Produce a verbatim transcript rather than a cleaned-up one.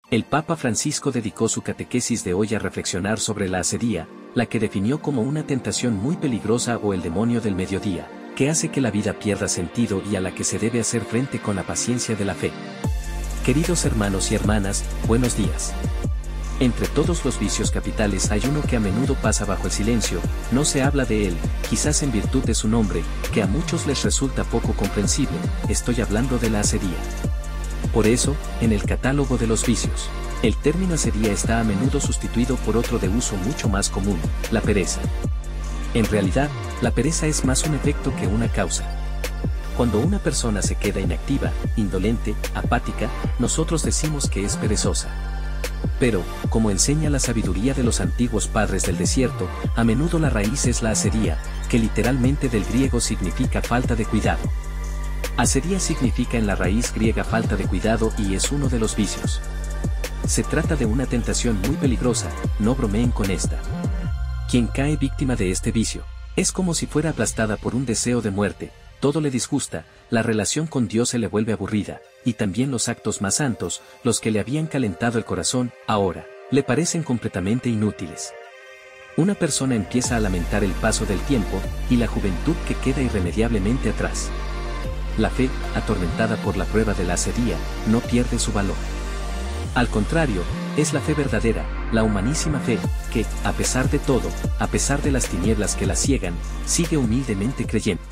El Papa Francisco dedicó su catequesis de hoy a reflexionar sobre la asedía, la que definió como una tentación muy peligrosa o el demonio del mediodía, que hace que la vida pierda sentido y a la que se debe hacer frente con la paciencia de la fe. Queridos hermanos y hermanas, buenos días. Entre todos los vicios capitales hay uno que a menudo pasa bajo el silencio, no se habla de él, quizás en virtud de su nombre, que a muchos les resulta poco comprensible, estoy hablando de la asedía. Por eso, en el catálogo de los vicios, el término asedía está a menudo sustituido por otro de uso mucho más común, la pereza. En realidad, la pereza es más un efecto que una causa. Cuando una persona se queda inactiva, indolente, apática, nosotros decimos que es perezosa. Pero, como enseña la sabiduría de los antiguos padres del desierto, a menudo la raíz es la asedía, que literalmente del griego significa falta de cuidado. Asedía significa en la raíz griega falta de cuidado y es uno de los vicios. Se trata de una tentación muy peligrosa, no bromeen con esta. Quien cae víctima de este vicio, es como si fuera aplastada por un deseo de muerte, todo le disgusta, la relación con Dios se le vuelve aburrida, y también los actos más santos, los que le habían calentado el corazón, ahora, le parecen completamente inútiles. Una persona empieza a lamentar el paso del tiempo, y la juventud que queda irremediablemente atrás. La fe, atormentada por la prueba de la asedía, no pierde su valor. Al contrario, es la fe verdadera, la humanísima fe, que, a pesar de todo, a pesar de las tinieblas que la ciegan, sigue humildemente creyendo.